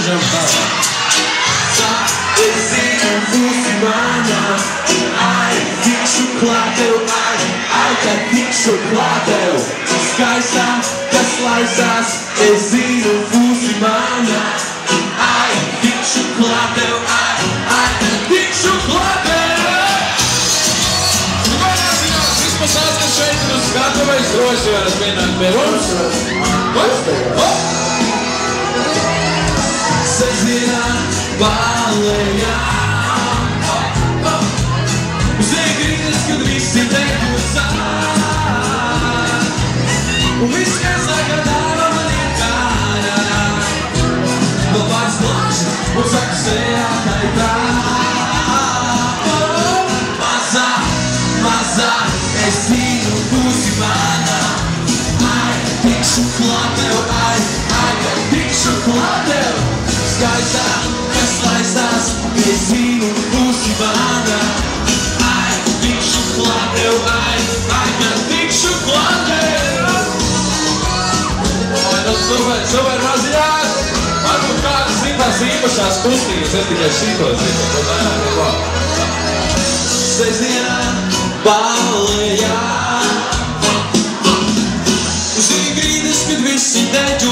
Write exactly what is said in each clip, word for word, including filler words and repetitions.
Lūžam tālāk. Es zinu, būsi mana, ai, tikšu klāt tev, ai, ai, kad tikšu klāt tev. Skaistā, kas laisās, es zinu, būsi mana, ai, tikšu klāt tev, ai, ai, kad tikšu klāt tev. Nu, vienāzinās, vismaz aizgas šeit uz skatuves droši varat vienāt pie mums. Sestdienā balējā uz iegrīdas, kad visi teiktu sāk. Un viss, kas saka, dāva man ir kādā. Vēl pāris glāži un saka sejā taitā. Mazā, mazā, es zinu, būsi mana. Ai, tikšu klāt tev, ai, ai, kad tikšu klāt tev. Skaistā, kas laistās, es zinu, būsi mana. Ai, tikšu klāt tev, ai, ai, kad tikšu klāt tev. Vai, nu, super, super maziņās. Varbūt kādas zin tās īpašās kustības, es tikai šito zinu, ko vairāk ir labi. Sestdienā balējā uz iegrīdas, kad visi deģo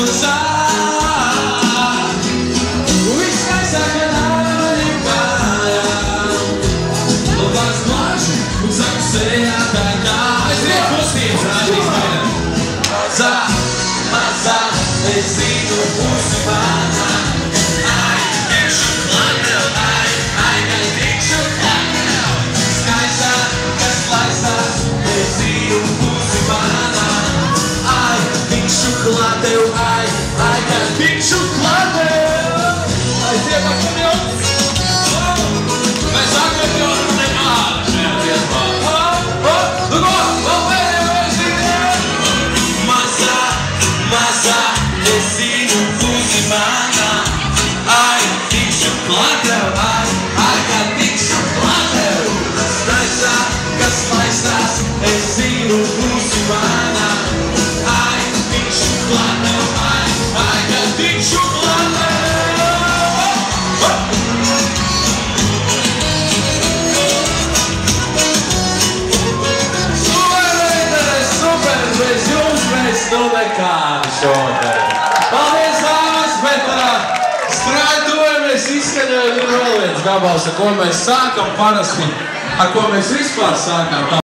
sāk. Un viss, kas saka, dāva man ir kādā. Vēl pāris glāži un saka sejā taitā. Aiziet kustības, rādīs mēnē. Mazā, mazā, es zinu, būsi mana. Ai, tikšu klāt tev, ai, ai, kad tikšu klāt tev. Skaistā, kas laistās, es zinu, būsi mana. Ai, tikšu klāt tev, ai, ai, kad tikšu klāt tev. Aiziet akam jums. Mēs akam jums nekāda šajā dziesmā. Nu ko, vēl pēdējo versiju. Mazā, mazā, es zinu, būsi mana. Ai, tikšu klāt tev, ai, ai, kad tikšu klāt tev. Skaistā, kas laistās, es zinu, būsi mana. Ai, tikšu klāt tev, ai, ai, kad tikšu klāt tev. Super, meitenes, super, bez jums mēs nu nekādi šodien. Paldies, dāmas, bet uh, strādojamies, izskaņojam ir vēl viens gabals, ar ko mēs sākam parasti, ar ko mēs vispār sākam.